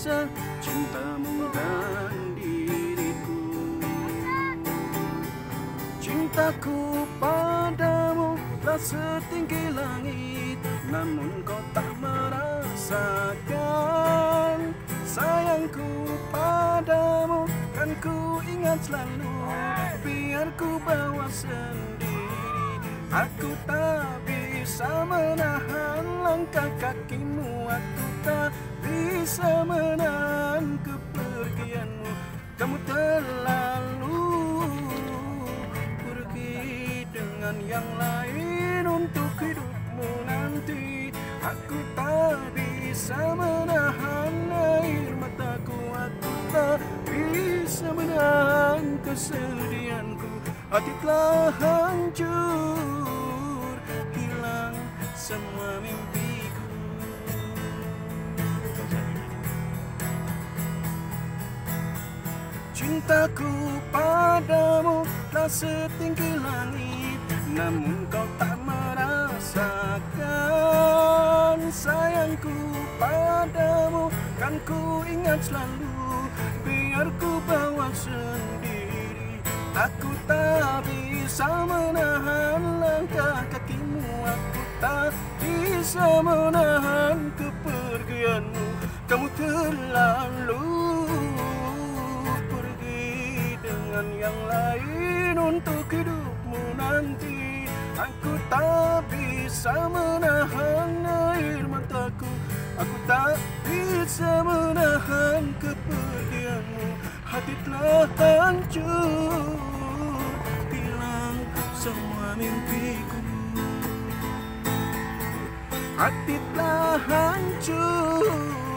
rasa cintamu dan diriku. Cintaku padamu tak setinggi langit, namun kau tak merasakan. Sayangku padamu kan ku ingat selalu, biar ku bawa sendiri. Aku tak bisa menahan langkah kakimu, aku tak bisa menahan kepergianmu. Kamu terlalu pergi dengan yang lain untuk hidupmu nanti. Aku tak bisa menahan air mataku, aku tak bisa menahan kesedihanku. Hati telah hancur, hilang semua mimpiku. Cintaku padamu tak setinggi langit, namun kau tak merasakan. Sayangku padamu kan ku ingat selalu, biar ku bawa sendiri. Aku tak bisa menahan langkah kakimu, aku tak bisa menahan kepergianmu. Kamu terlalu pergi dengan yang lain untuk hidupmu nanti. Aku tak bisa menahan air mataku, aku tak bisa menahan kepergianmu. Hati telah hancur, hilang semua mimpiku. Hati telah hancur,